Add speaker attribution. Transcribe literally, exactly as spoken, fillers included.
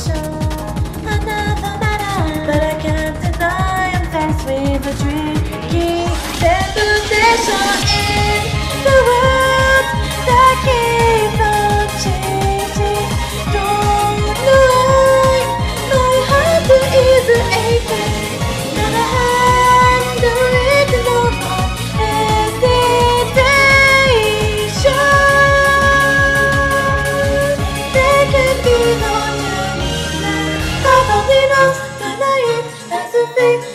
Speaker 1: another matter, but I can't deny I'm faced with a tricky reputation in the world that keeps on changing. Don't know my heart is aching, gotta handle it no more hesitation. There can be no turning back. God only knows tonight has a thing.